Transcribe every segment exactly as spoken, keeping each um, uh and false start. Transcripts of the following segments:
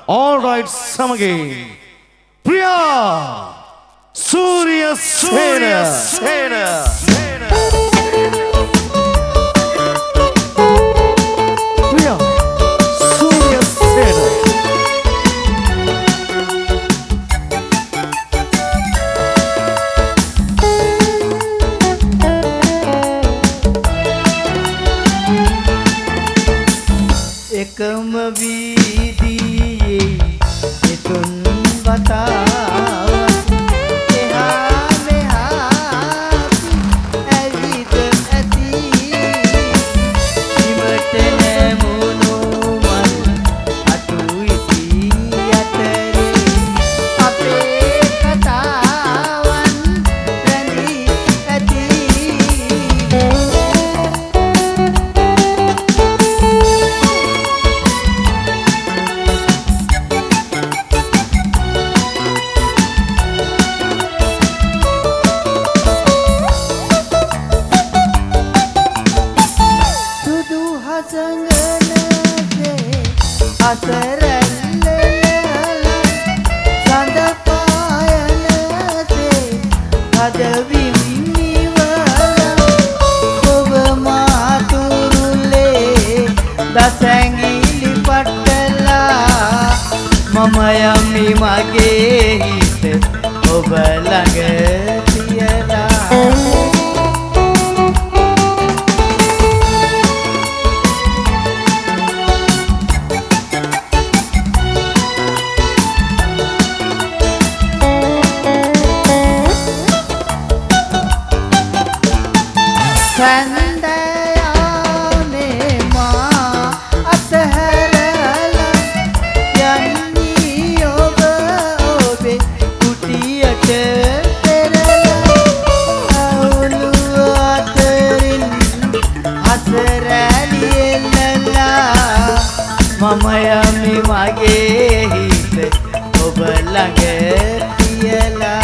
Alright, samage. Priya Surya Sena. Sena. Priya Surya Sena. Ekam vidiye etun batawa eha meha avit ati imate nemunu man atu iti atere ape katawan rani ati Asaralla sanda payana se adavimni wala oba maturule dasangili pattala mama yami mage hit oba langa tiyala Sandayane ma atharala yanni oba obe kutiyata terala aulu atarin asarali ellala mama yami mage hit oba langa tiyala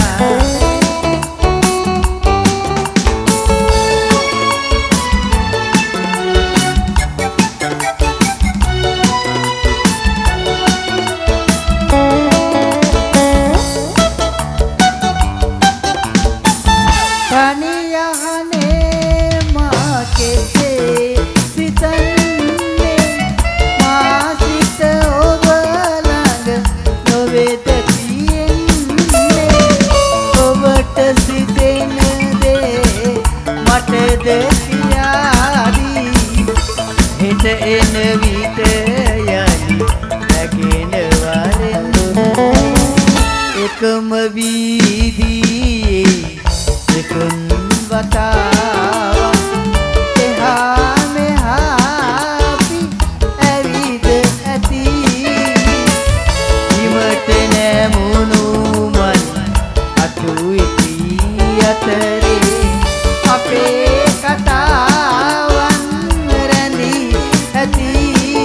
Kaniyahane makete sitanne masita obalang novedatiyenne obata sidene de mata dekiyadi hita ena vita yani lagena waren ekam vidiye ekun batawa eha meha pi avid ati imate nemunu man atu iti atere ape katawan rani ati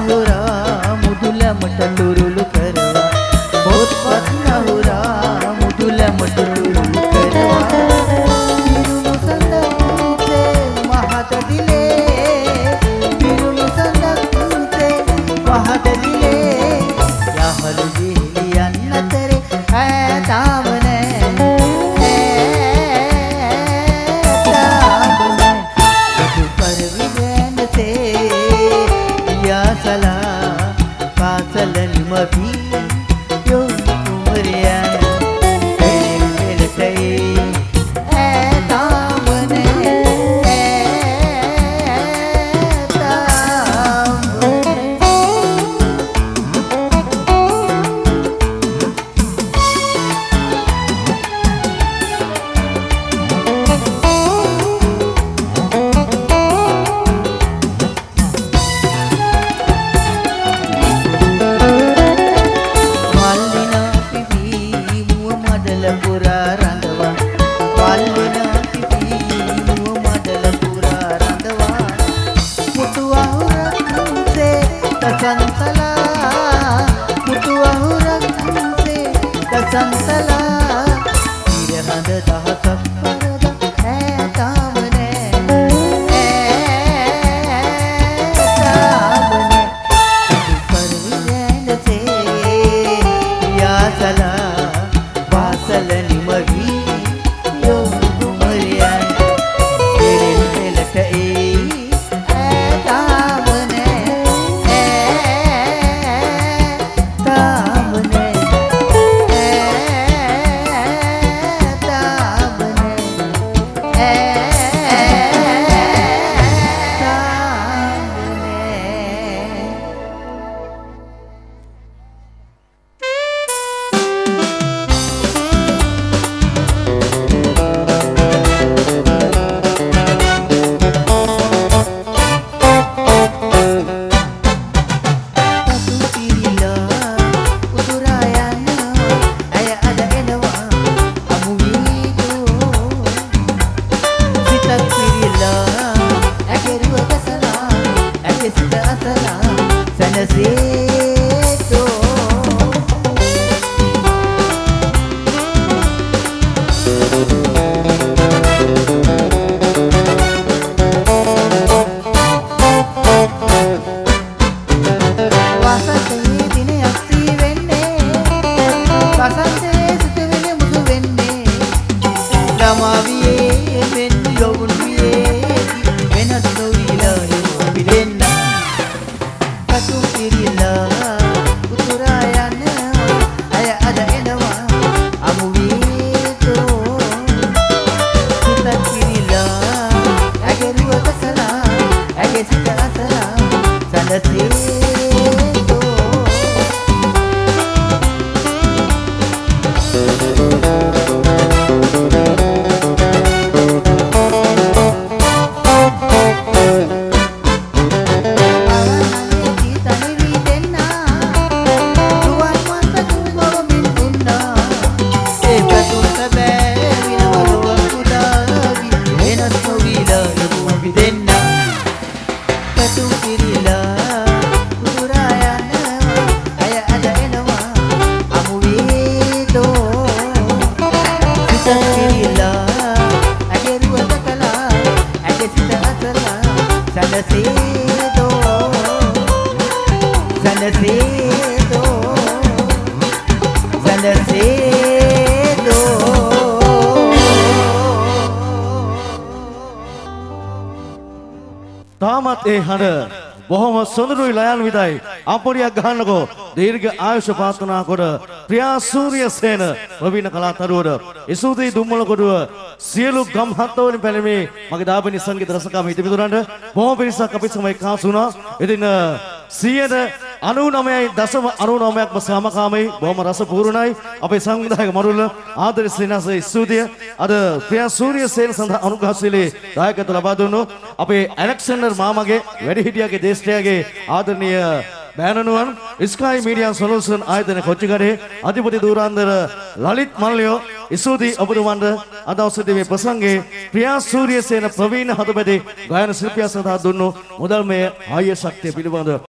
නහුරා මුදුලමට තුරුළු කරවා පොත්පත් නහුරා මුදුලමට තුරුළු කරවා පිරුණු සඳකුතේ මහත දිලේ පිරුණු සඳකුතේ මහත දිලේ යහළු දිලියන් අතරේ ඈ තාම නෑ තාම නෑ දුක පරිවෙන්නතේ සලා පාසල නිමවි යෝ කුමරියන පෙරෙල් පෙළටයි ඈ තාමනේ ඈ තාමනේ Santala irhand dahsak parada hai tamne tamne parviyan se ya sala vasal nimagi yo kumariyan perel pelata e tamne tamne තාමත් ඒ හඬ බොහොම සොඳුරුයි ලයන් විදයි අපොරියක් ගහන්නකෝ දීර්ඝ ආයුෂ ප්‍රාර්ථනා කොට ප්‍රියා සූරියසේන ප්‍රවීණ කලාකරුවෝ ඉසුදී දුම්මලකොඩුව සියලු ගම්හත්වලින් පැලමේ මගේ දාපනි සංගීත රසකාම හිතමිතුරන්ට බොහොම පිරිසක් අපිත් සමග එක්කාසු වුණා. ඉතින් සියයට අනූනවයයි දශම අනූනවයක්ම සමකාමී බොහොම රසපූර්ණයි. අපේ සංවිධායක මරුල්ල ආදරේ ශ්‍රීනාස ස්තුතිය. අද ප්‍රියා සූරියසේන සඳහා අනුග්‍රහශීලී දායකත්ව ලබා දුන්නු අපේ ඇලෙක්සැන්ඩර් මාමගේ වැඩිහිටියගේ දේශයගේ ආදරණීය බෑනනුවන් ස්කයි මීඩියා සොලියුෂන් ආයතන කොච්චිකඩේ අධිපති දූරාන්දර ලලිත් මල්ලියෝ ඉසුදී ඔබතුමන්ට අද අවසරදී මේ ප්‍රසංගයේ ප්‍රියා සූරියසේන ප්‍රවීණ හදපැති ගායන ශිල්පියා සඳහා දුන්නු මුදල්මය ආය ශක්තිය පිළිබඳ